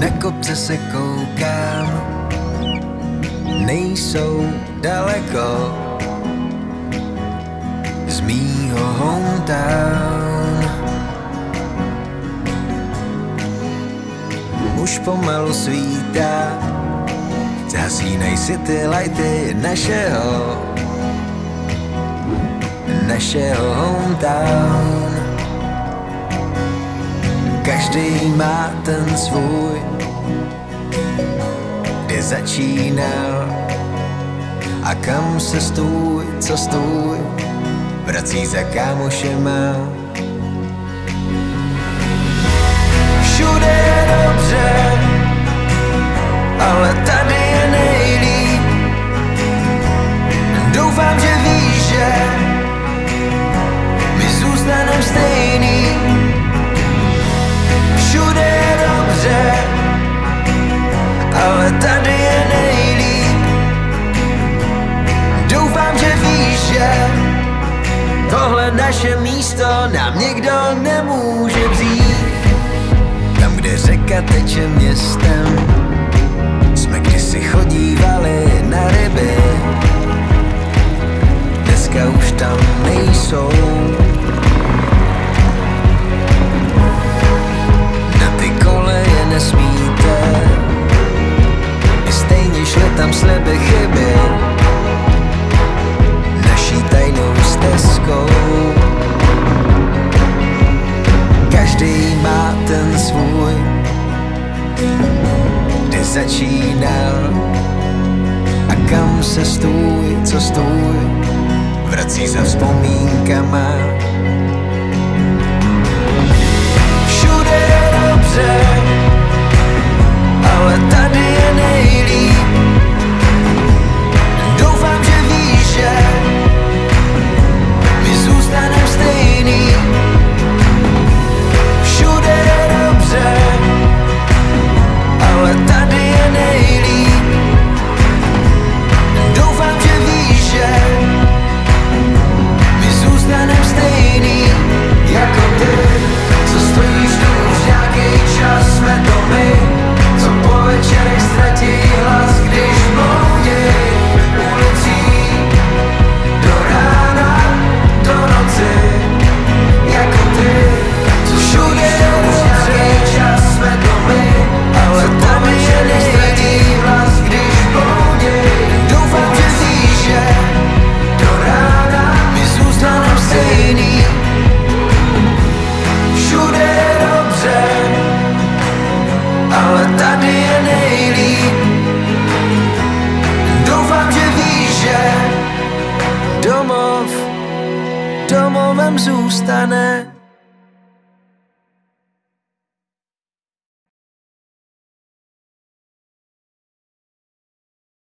Na kopce se koukám, nejsou daleko z mýho hometown. Už pomalu svítá, zhasínej si ty lighty našeho hometown. Každý má ten svůj, kde začínal a kam se stůj, co stůj, vrací za kámošema. Všude je dobře, ale tady je nejlíp. Doufám, že víš, že my zůstanem stejný. Všude je dobře, ale tady je nejlíp. Doufám, že víš, že tohle naše místo nám někdo nemůže vzít. Tam, kde řeka teče městem, jsme kdysi chodívali na ryby. Dneska už tam nejsou. Na ty koleje nesmíte, i stejně šly tam sliby chyby naší tajnou stezkou. Každý má ten svůj, kde začínal a kam se stůj, co stůj, vrací za vzpomínkama. Všude je dobře, ale tady je nejlíp. Doufám, že víš, že my zůstanem stejný. Všude je dobře, ale tady je nejlíp. Doufám, že víš, že my zůstanem stejný. Jako ty, co stojíš tu už nějaký čas, jsme to my, co po večerech ztratí hlas, když blouděj ulicí do rána, do noci. Jako ty, co všude je už nějaký čas, jsme to my, ale tady je nejlíp hlas, když blouděj. Doufám, že víš, že do rána my zůstanem stejný. Všude je dobře, ale tady je nejlíp. Doufám, že víš, že domov domovem zůstane.